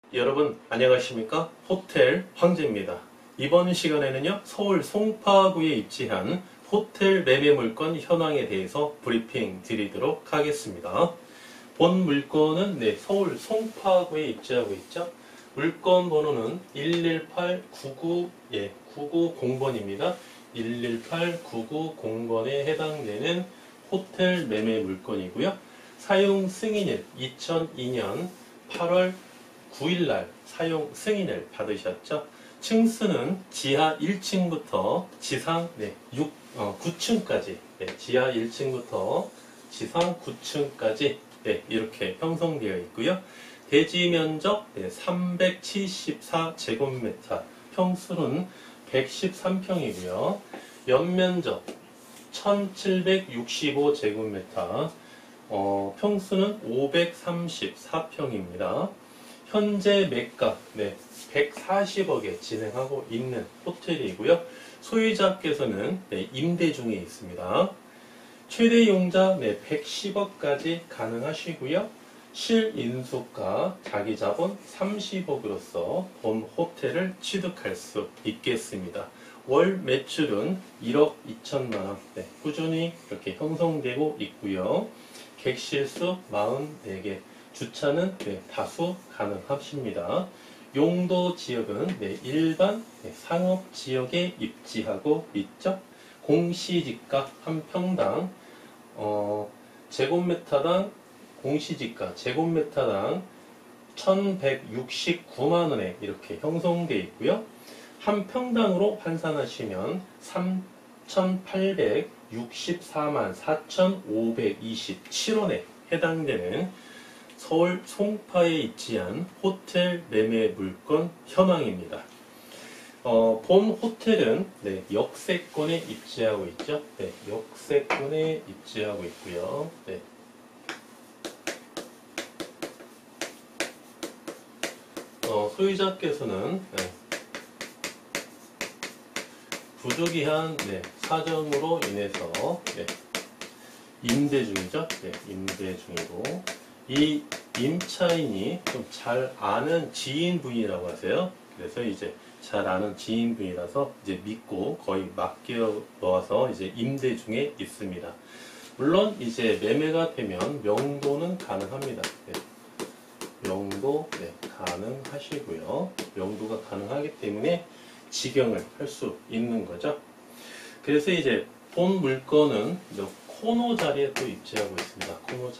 여러분 안녕하십니까? 호텔 황제입니다. 이번 시간에는요, 서울 송파구에 입지한 호텔 매매 물건 현황에 대해서 브리핑 드리도록 하겠습니다. 본 물건은 서울 송파구에 입지하고 있죠. 물건 번호는 118-990번입니다. 118-990번에 해당되는 호텔 매매 물건이고요. 사용 승인일 2002년 8월 9일날 사용 승인을 받으셨죠. 층수는 지하 1층부터 지상 9층까지, 지하 1층부터 지상 9층까지 이렇게 형성되어 있고요. 대지 면적 374제곱미터, 평수는 113평이고요. 연면적 1765제곱미터, 평수는 534평입니다. 현재 매가 140억에 진행하고 있는 호텔이고요. 소유자께서는 임대 중에 있습니다. 최대 용자 110억까지 가능하시고요. 실인수가 자기자본 30억으로서 본 호텔을 취득할 수 있겠습니다. 월 매출은 1억 2천만원 꾸준히 이렇게 형성되고 있고요. 객실수 44개, 주차는 다수 가능하십니다. 용도 지역은 일반 상업지역에 입지하고 있죠. 공시지가 한 평당 제곱미터당 공시지가 제곱미터당 1169만원에 이렇게 형성되어 있고요. 한 평당으로 환산하시면 3864만 4527원에 해당되는 서울 송파에 입지한 호텔 매매 물건 현황입니다. 본 호텔은 역세권에 입지하고 있죠. 역세권에 입지하고 있고요. 소유자께서는 부득이한 사정으로 인해서 임대 중이죠. 임대 중이고, 이 임차인이 좀 잘 아는 지인분이라고 하세요. 그래서 이제 잘 아는 지인분이라서 이제 믿고 거의 맡겨 놓아서 이제 임대 중에 있습니다. 물론 이제 매매가 되면 명도는 가능합니다. 명도 가능하시고요. 명도가 가능하기 때문에 직영을 할 수 있는 거죠. 그래서 이제 본 물건은 코너 자리에 또 입지하고 있습니다.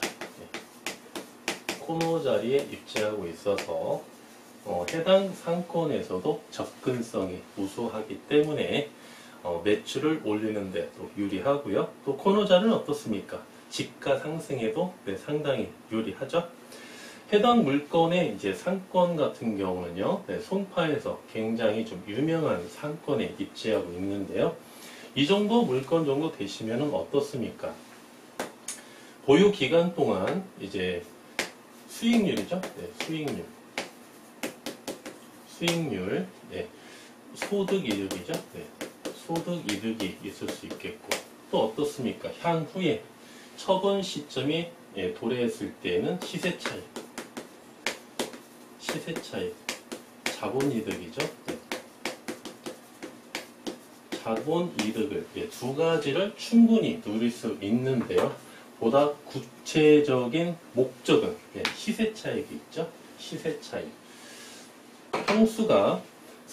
코너 자리에 입지하고 있어서 해당 상권에서도 접근성이 우수하기 때문에 매출을 올리는 데 또 유리하고요. 또 코너 자리는 어떻습니까? 집가 상승에도 상당히 유리하죠. 해당 물건의 이제 상권 같은 경우는요, 송파에서 굉장히 좀 유명한 상권에 입지하고 있는데요. 이 정도 물건 정도 되시면 어떻습니까? 보유 기간 동안 이제 수익률이죠. 수익률, 소득 이득이죠. 소득 이득이 있을 수 있겠고, 또 어떻습니까? 향후에 처분 시점에 도래했을 때는 시세 차익, 자본 이득이죠. 자본 이득을 두 가지를 충분히 누릴 수 있는데요. 보다 구체적인 목적은 시세 차익이 있죠. 시세 차익. 평수가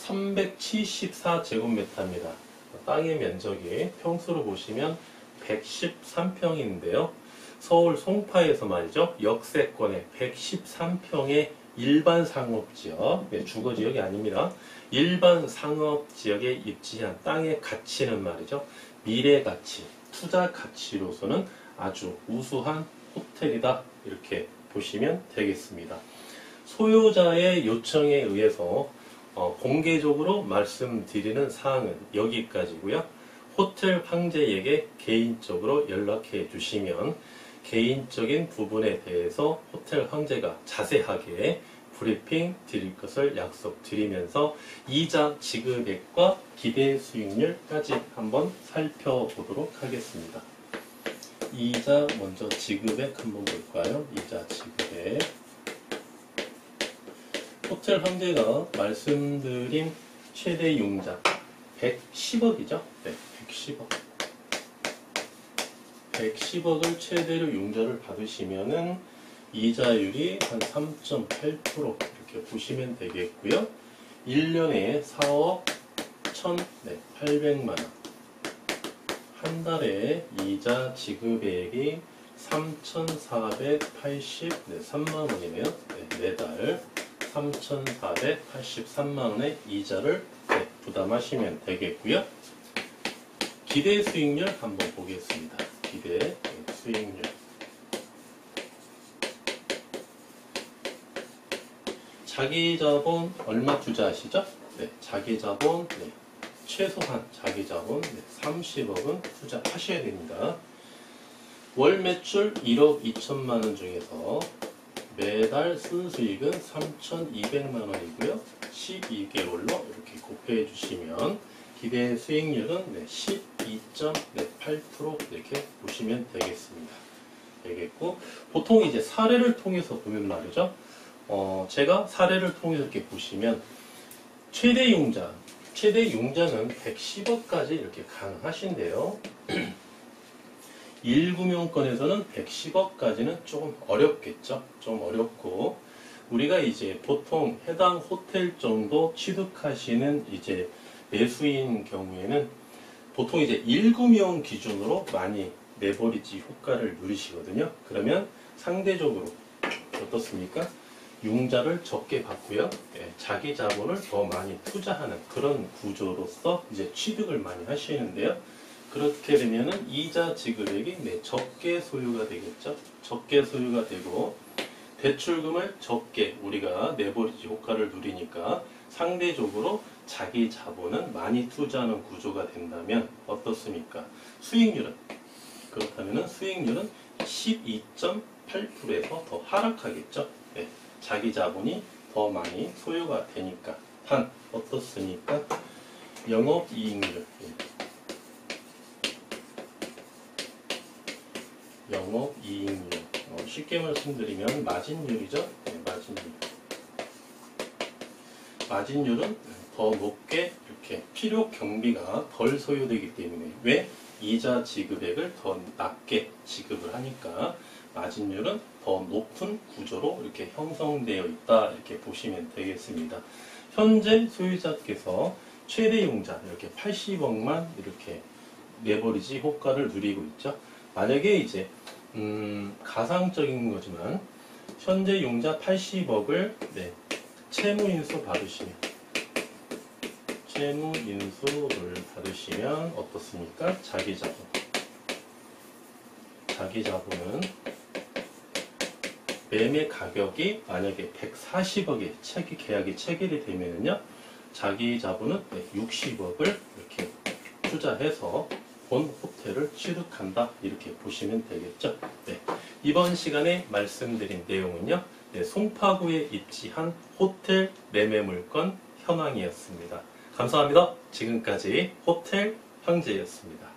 374제곱미터입니다. 땅의 면적이 평수로 보시면 113평인데요. 서울 송파에서 말이죠. 역세권의 113평의 일반 상업지역, 주거지역이 아닙니다. 일반 상업지역에 입지한 땅의 가치는 말이죠. 미래 가치, 투자 가치로서는 아주 우수한 호텔이다. 이렇게 보시면 되겠습니다. 소유자의 요청에 의해서 공개적으로 말씀드리는 사항은 여기까지고요. 호텔 황제에게 개인적으로 연락해 주시면 개인적인 부분에 대해서 호텔 황제가 자세하게 브리핑 드릴 것을 약속드리면서 이자 지급액과 기대 수익률까지 한번 살펴보도록 하겠습니다. 이자 먼저 지급액 한번 볼까요? 이자 지급액. 호텔 황제가 말씀드린 최대 융자 110억이죠. 네, 110억. 110억을 최대로 융자를 받으시면은 이자율이 한 3.8% 이렇게 보시면 되겠고요. 1년에 4억 1,800만 원. 한 달에 이자 지급액이 3,483만 원이네요. 네, 매달 3,483만 원의 이자를 부담하시면 되겠고요. 기대 수익률 한번 보겠습니다. 기대 수익률. 자기 자본 얼마 투자하시죠? 네, 자기 자본 최소한 자기 자본 30억은 투자하셔야 됩니다. 월 매출 1억 2천만 원 중에서 매달 순수익은 3,200만 원이고요. 12개월로 이렇게 곱해 주시면 기대 수익률은 12.8% 이렇게 보시면 되겠고, 보통 이제 사례를 통해서 보면 말이죠. 제가 사례를 통해서 이렇게 보시면 최대 융자는 110억까지 이렇게 가능하신데요. 1금융권에서는 110억까지는 조금 어렵겠죠. 좀 어렵고, 우리가 이제 보통 해당 호텔 정도 취득하시는 이제 매수인 경우에는 보통 이제 1금융 기준으로 많이 레버리지 효과를 누리시거든요. 그러면 상대적으로 어떻습니까? 융자를 적게 받고요. 자기 자본을 더 많이 투자하는 그런 구조로서 이제 취득을 많이 하시는데요. 그렇게 되면은 이자 지급액이 적게 소요가 되겠죠. 적게 소요가 되고, 대출금을 적게 우리가 레버리지 효과를 누리니까 상대적으로 자기 자본은 많이 투자하는 구조가 된다면 어떻습니까? 그렇다면 수익률은 12.8%에서 더 하락하겠죠. 네, 자기 자본이 더 많이 소요가 되니까. 단 어떻습니까? 영업이익률. 영업이익률. 쉽게 말씀드리면 마진율이죠. 네, 마진율. 마진율은 더 높게 이렇게 필요 경비가 덜 소요되기 때문에, 왜? 이자 지급액을 더 낮게 지급을 하니까 마진율은 더 높은 구조로 이렇게 형성되어 있다 이렇게 보시면 되겠습니다. 현재 소유자께서 최대 융자 이렇게 80억만 이렇게 레버리지 효과를 누리고 있죠. 만약에 이제 가상적인 거지만 현재 융자 80억을 채무인수 받으시면 어떻습니까? 자기 자본은 매매 가격이 만약에 140억에 계약이 체결이 되면요, 자기 자본은 60억을 이렇게 투자해서 본 호텔을 취득한다 이렇게 보시면 되겠죠. 네, 이번 시간에 말씀드린 내용은요, 송파구에 입지한 호텔 매매물건 현황이었습니다. 감사합니다. 지금까지 호텔 황제였습니다.